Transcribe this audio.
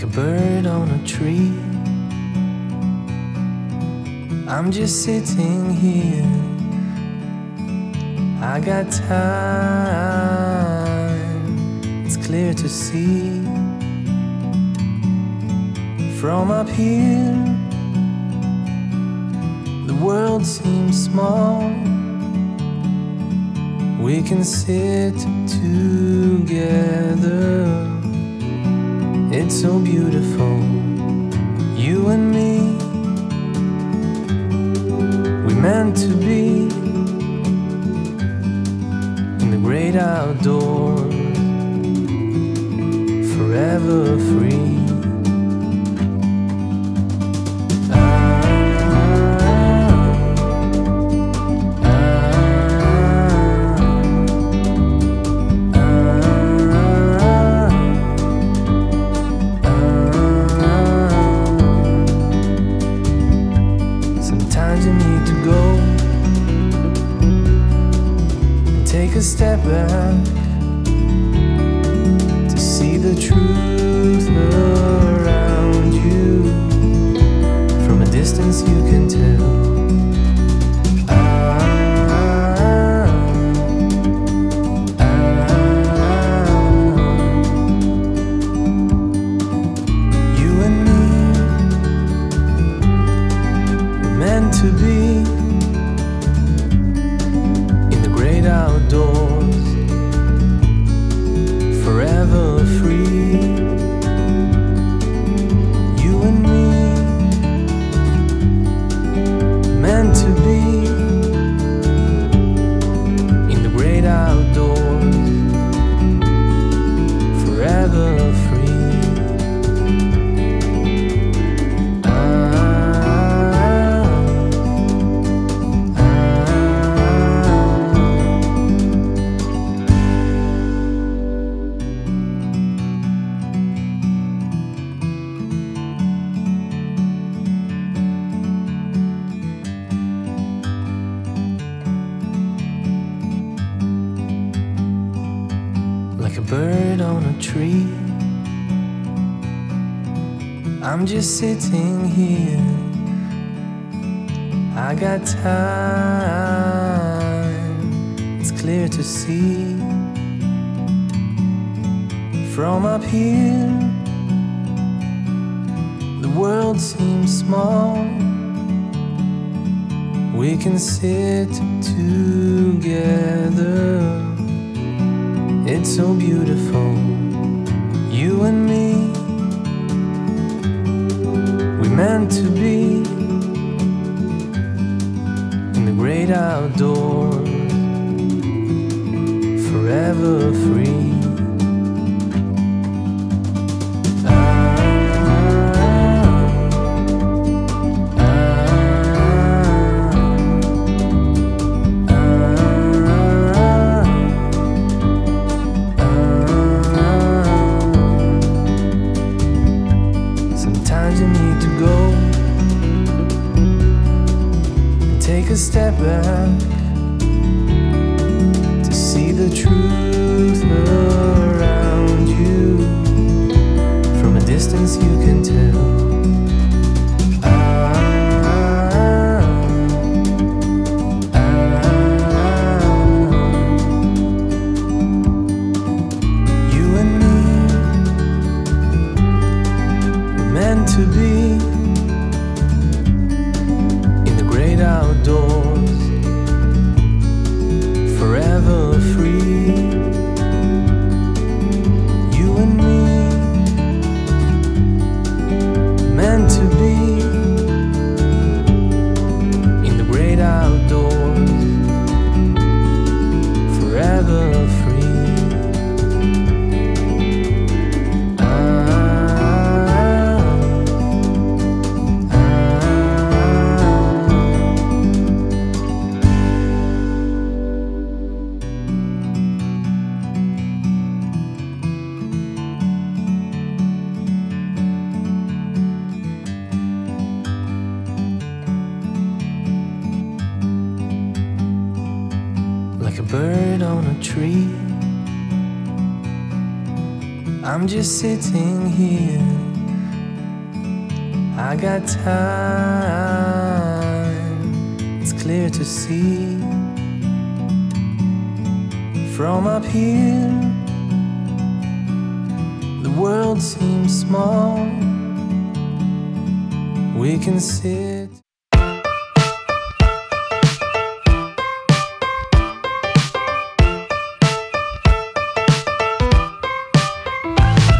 bird on a tree. I'm just sitting here. I got time, it's clear to see. From up here, the world seems small. We can sit together. It's so beautiful, you and me. We meant to be in the great outdoors, forever free. Sometimes you need to go and take a step back to see the truth around you. From a distance you can tell. You and me were meant to be in the great outdoors, forever free. You and me, meant to be in the great outdoors, forever free. Like a bird on a tree, I'm just sitting here. I got time, it's clear to see. From up here, the world seems small. We can sit together. It's so beautiful, you and me. We meant to be in the great outdoors, forever free. Sometimes you need to go and take a step back to see the truth around you. From a distance you can tell. You and me were meant to be in the great outdoors, forever free. You and me, meant to be in the great outdoors, forever free. Like a bird on a tree, I'm just sitting here. I got time, it's clear to see. From up here, the world seems small. We can sit